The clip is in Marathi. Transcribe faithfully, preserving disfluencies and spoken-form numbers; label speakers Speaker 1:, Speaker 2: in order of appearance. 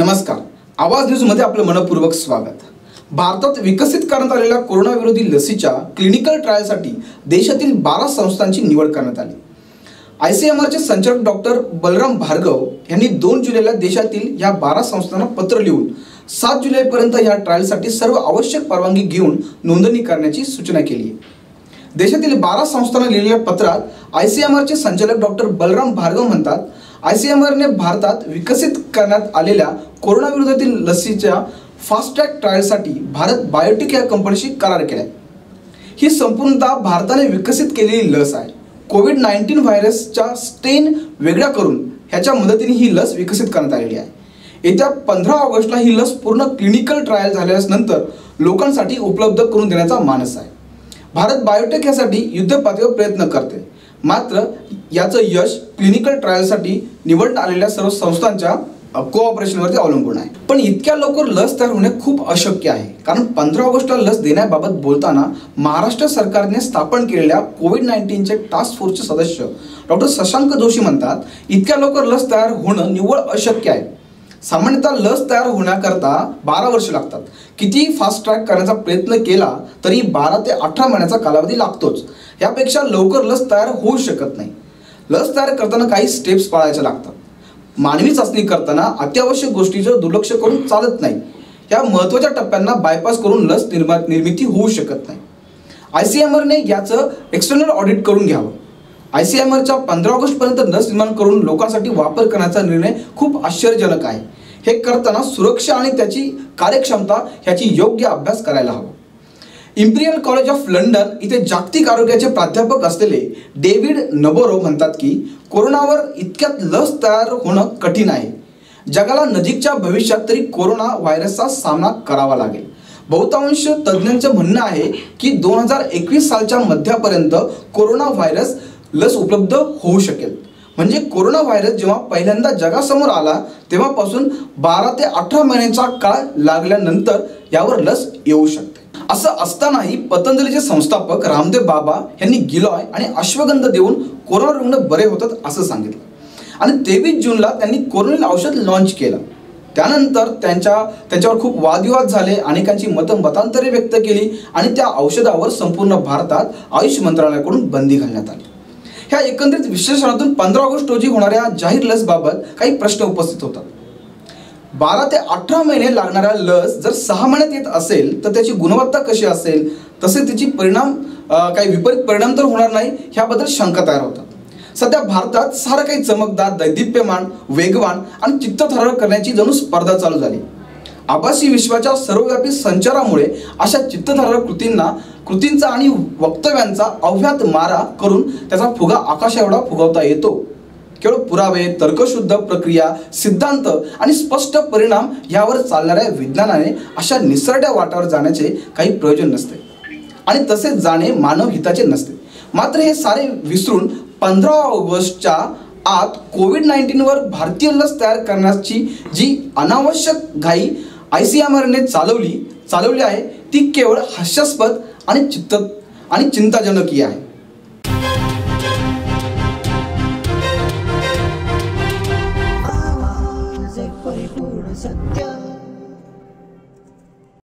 Speaker 1: नमस्कार. आवाज न्यूज मध्ये आपलं मनपूर्वक स्वागत. भारतात विकसित करण्यात आलेल्या कोरोना विरोधी लसीच्या क्लिनिकल ट्रायलसाठी देशातील बारा संस्थांची निवड करण्यात आली. आयसीएमआरचे संचालक डॉक्टर बलराम भार्गव यांनी दोन जुलैला देशातील या बारा संस्थांना पत्र लिहून सात जुलैपर्यंत या ट्रायलसाठी सर्व आवश्यक परवानगी घेऊन नोंदणी करण्याची सूचना केली आहे. देशातील बारा संस्थांना लिहिलेल्या पत्रात आयसीएमआरचे संचालक डॉक्टर बलराम भार्गव म्हणतात, आयसीएमआरने भारतात विकसित करण्यात आलेल्या कोरोना विरोधातील लसीच्या फास्ट ट्रॅक ट्रायलसाठी भारत बायोटेक या कंपनीशी करार केला. ही संपूर्णतः भारताने विकसित केलेली लस आहे. कोविड नाईन्टीन व्हायरसच्या स्ट्रेन वेगळा करून ह्याच्या मदतीने ही लस विकसित करण्यात आलेली आहे. येत्या पंधरा ऑगस्टला ही लस पूर्ण क्लिनिकल ट्रायल झाल्यानंतर लोकांसाठी उपलब्ध करून देण्याचा मानस आहे. भारत बायोटेक यासाठी युद्धपातळीवर प्रयत्न करते, मात्र याचं यश क्लिनिकल ट्रायलसाठी निवडण्यात आलेल्या सर्व संस्थांच्या कोऑपरेशनवरती अवलंबून आहे. पण इतक्या लवकर लस तयार होणे खूप अशक्य आहे, कारण पंधरा ऑगस्टला लस देण्याबाबत बोलताना महाराष्ट्र सरकारने स्थापन केलेल्या कोविड नाईन्टीनचे टास्क फोर्सचे सदस्य डॉक्टर शशांक जोशी म्हणतात, इतक्या लवकर लस तयार होणं निव्वळ अशक्य आहे. सामान्यतः लस तयार होण्याकरता बारा वर्ष लागतात. कितीही फास्ट ट्रॅक करण्याचा प्रयत्न केला तरी बारा ते अठरा महिन्याचा कालावधी लागतोच. यापेक्षा लवकर लस तयार होऊ शकत नाही. लस तयार करताना काही स्टेप्स पाळायच्या लागतात. मानवी चाचणी करताना अत्यावश्यक गोष्टीचं दुर्लक्ष करून चालत नाही. या महत्त्वाच्या टप्प्यांना बायपास करून लस निर्मा निर्मिती होऊ शकत नाही. आयसीएमआरने याचं एक्सटर्नल ऑडिट करून घ्यावं. आयसीएमआरच्या पंधरा ऑगस्टपर्यंत लस निर्माण करून लोकांसाठी वापर करण्याचा निर्णय खूप आश्चर्यजनक आहे. हे करताना सुरक्षा आणि त्याची कार्यक्षमता ह्याची योग्य अभ्यास करायला हवा. इम्पिरियल कॉलेज ऑफ लंडन इथे जागतिक आरोग्याचे प्राध्यापक असलेले डेव्हिड नबोरो म्हणतात की कोरोनावर इतक्यात लस तयार होणं कठीण आहे. जगाला नजीकच्या भविष्यात तरी कोरोना व्हायरसचा सामना करावा लागेल. बहुतांश तज्ज्ञांचं म्हणणं आहे की दोन हजार एकवीस सालच्या मध्यापर्यंत कोरोना व्हायरस लस उपलब्ध होऊ शकेल. म्हणजे कोरोना व्हायरस जेव्हा पहिल्यांदा जगासमोर आला तेव्हापासून बारा ते अठरा महिन्यांचा काळ लागल्यानंतर यावर लस येऊ शकते. असं असतानाही पतंजलीचे संस्थापक रामदेव बाबा यांनी गिलॉय आणि अश्वगंध देऊन कोरोना रुग्ण बरे होतात असं सांगितलं आणि तेवीस जूनला त्यांनी कोरोना औषध लॉन्च केलं. त्यानंतर त्यांच्या त्यांच्यावर खूप वादविवाद झाले, अनेकांची मतं मतांतरे व्यक्त केली आणि त्या औषधावर संपूर्ण भारतात आयुष मंत्रालयाकडून बंदी घालण्यात आली. ह्या एकंदरीत विश्लेषणातून पंधरा ऑगस्ट रोजी होणाऱ्या जाहीर लसबाबत काही प्रश्न उपस्थित होतात. बारा ते अठरा महिने लागणाऱ्या लस जर सहा महिन्यात येत असेल तर त्याची गुणवत्ता कशी असेल, तसे त्याची परिणाम काही विपरीत परिणाम तर होणार नाही ह्याबद्दल शंका तयार होतात. सध्या भारतात सारं काही चमकदार, दैदिप्यमान, वेगवान आणि चित्तथरारक करण्याची जणू स्पर्धा चालू झाली. आभासी विश्वाच्या सर्वव्यापी संचारामुळे अशा चित्तथरारक कृतींना कृतींचा आणि वक्तव्यांचा अव्यात मारा करून त्याचा फुगा आकाशा एवढा फुगवता येतो. केवळ पुरावे, तर्कशुद्ध प्रक्रिया, सिद्धांत आणि स्पष्ट परिणाम यावर चालणाऱ्या विज्ञानाने अशा निसरड्या वाटावर जाण्याचे काही प्रयोजन नसते आणि तसेच जाणे मानव हिताचे नसते. मात्र हे सारे विसरून पंधरा ऑगस्टच्या आत कोविड नाईन्टीनवर भारतीय लस तयार करण्याची जी अनावश्यक घाई आयसीएमआरने चालवली चालवली आहे ती केवळ हास्यास्पद आणि चित्त आणि चिंताजनक आहे.